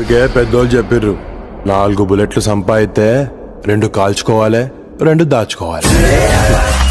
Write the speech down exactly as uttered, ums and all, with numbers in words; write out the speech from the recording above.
అందుకే పెద్దోళ్ళు చెప్పిర్రు, నాలుగు బుల్లెట్లు సంపాదితే రెండు కాల్చుకోవాలి, రెండు దాచుకోవాలి.